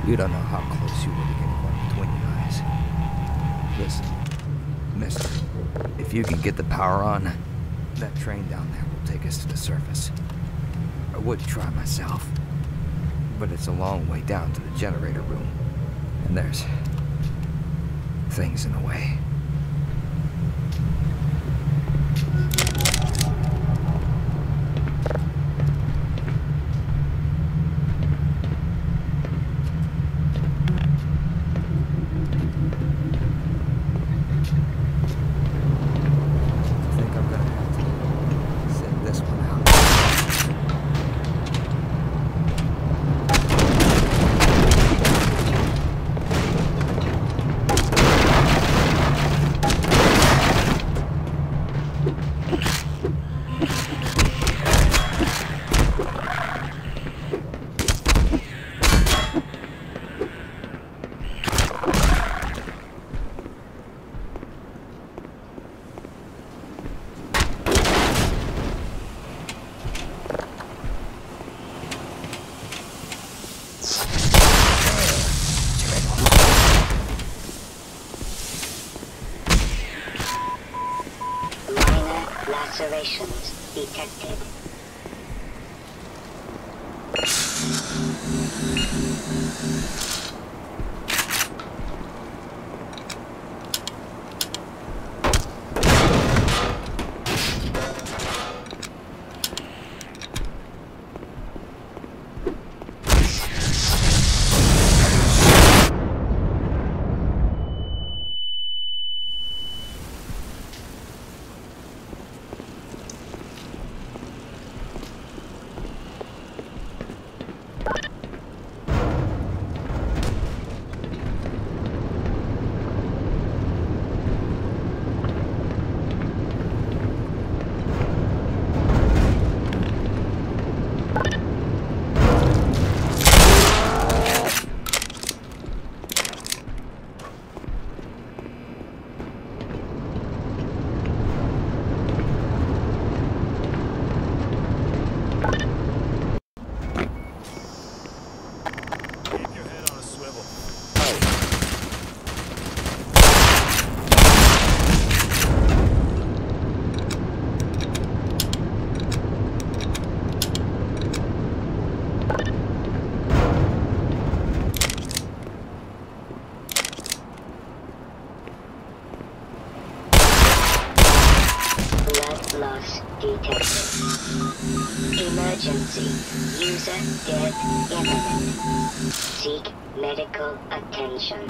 You don't know how close you were to getting one between your eyes. Listen, mister, if you can get the power on, that train down there will take us to the surface. I would try myself, but it's a long way down to the generator room. And there's things in the way. Lacerations detected. Loss detected. Emergency. User death imminent. Seek medical attention.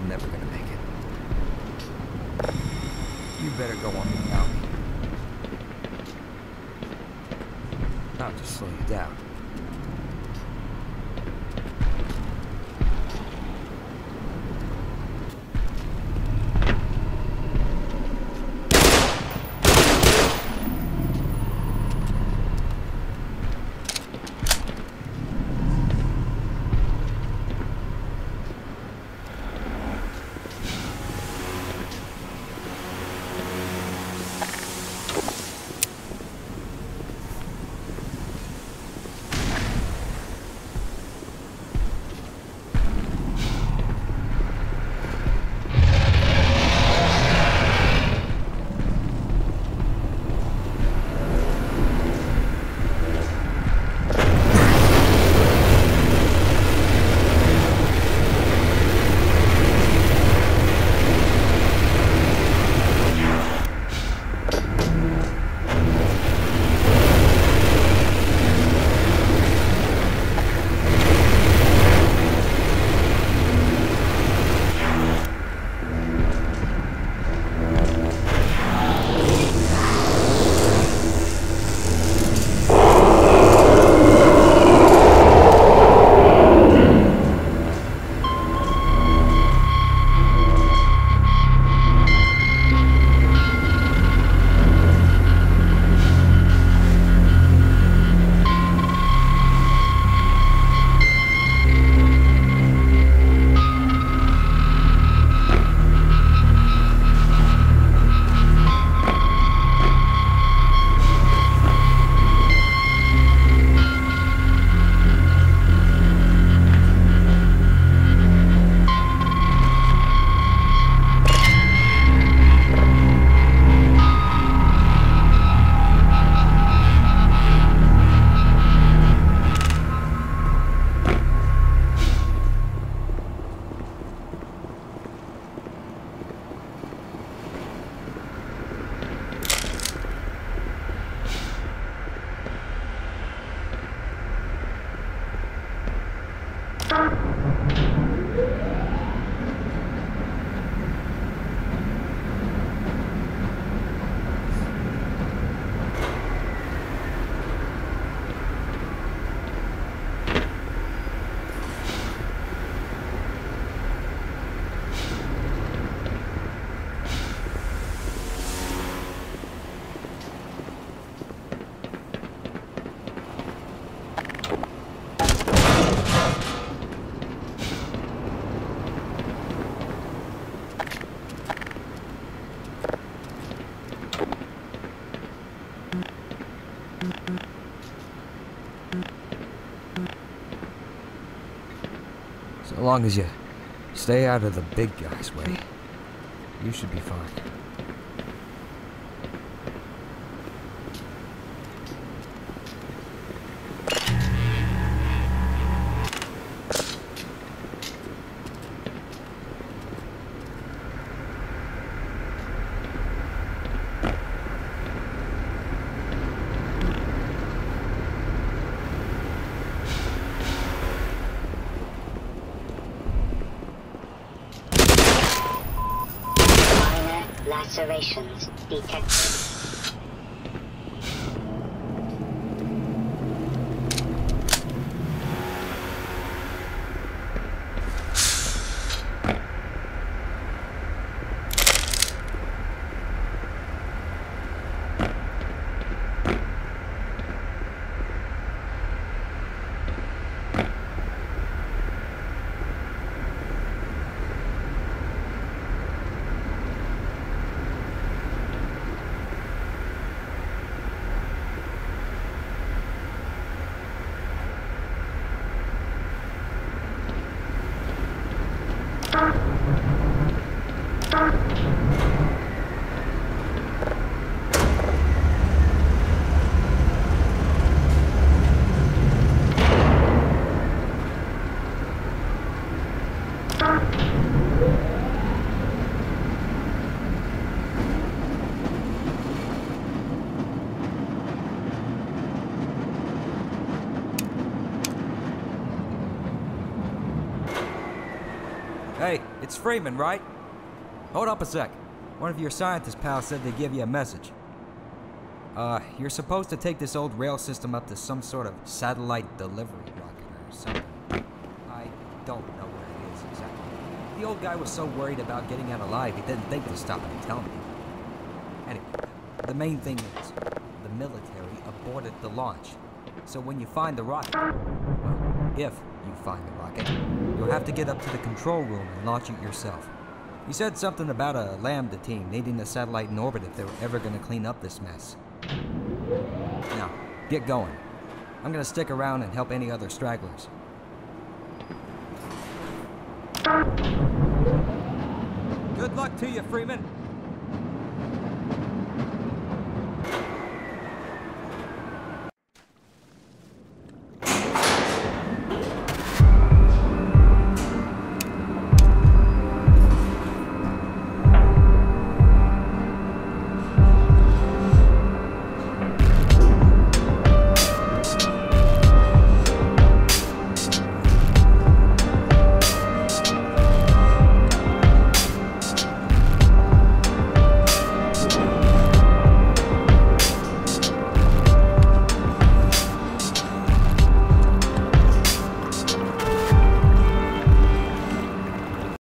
I'm never gonna make it. You better go on without me. Not to slow you down. So long as you stay out of the big guy's way, you should be fine. Lacerations detected. Hey, it's Freeman, right? Hold up a sec. One of your scientist pals said they'd give you a message. You're supposed to take this old rail system up to some sort of satellite delivery rocket or something. I don't know what it is exactly. The old guy was so worried about getting out alive, he didn't think to stop and tell me. Anyway, the main thing is, the military aborted the launch. So when you find the rocket, well, if you find the rocket, you'll have to get up to the control room and launch it yourself. He said something about a Lambda team needing the satellite in orbit if they were ever going to clean up this mess. Now, get going. I'm going to stick around and help any other stragglers. Good luck to you, Freeman.